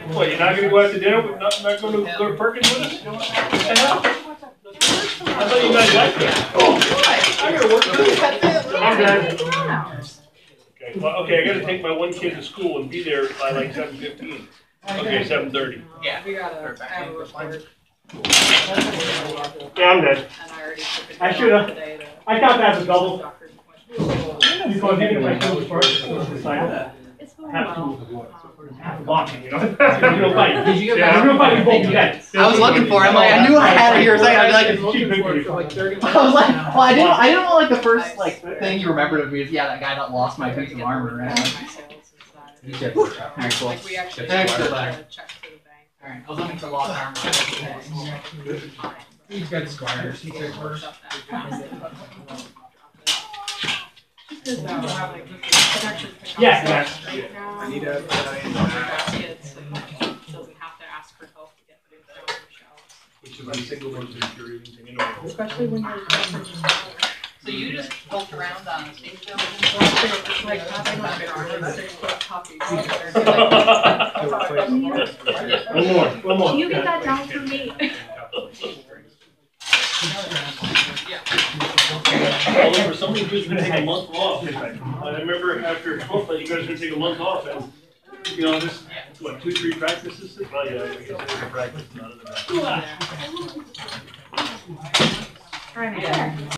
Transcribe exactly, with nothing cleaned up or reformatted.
What, you're not gonna go out to dinner, with- not, not gonna go to Perkins with us? What the hell? I thought you guys liked that. Oh, I gotta work too. I'm done. Okay, well, okay, I gotta take my one kid to school and be there by like seven fifteen. Okay, seven thirty. Yeah. We gotta have a report. Yeah, I'm done. And I already took it I should've. today to I thought that was double. doctor's appointment. Because maybe my school first, it's like, It's going half well. school, half blocking, you know? That's a real fight. Did you get Yeah, back? real fight, you both get. I was looking for it. I'm like, I knew I had it here. Saying, I'd be like, Like thirty I was like, well, I didn't, I didn't know like the first like thing you remembered of me is yeah, that guy that lost my piece of armor, right? Alright, cool. Like we actually Thanks for had that. to check to the bank. Alright, I was looking for lost armor. He's got squires. He's got worse. Yeah, yeah. Right now, I need a. baskets and doesn't have to ask for help to get things down the shelves. Which is my single most infuriating thing in the world. Especially when you're. So you just poked around on stage building? It's like having like an arm six foot puppies. One more, one more. Can you get that down for me? Although for some reason, you're gonna take a month off. I remember after twelfth, you guys were gonna take a month off and, you know, just, what, two, three practices? Well, yeah, I guess it was a practice, not a practice. Try me.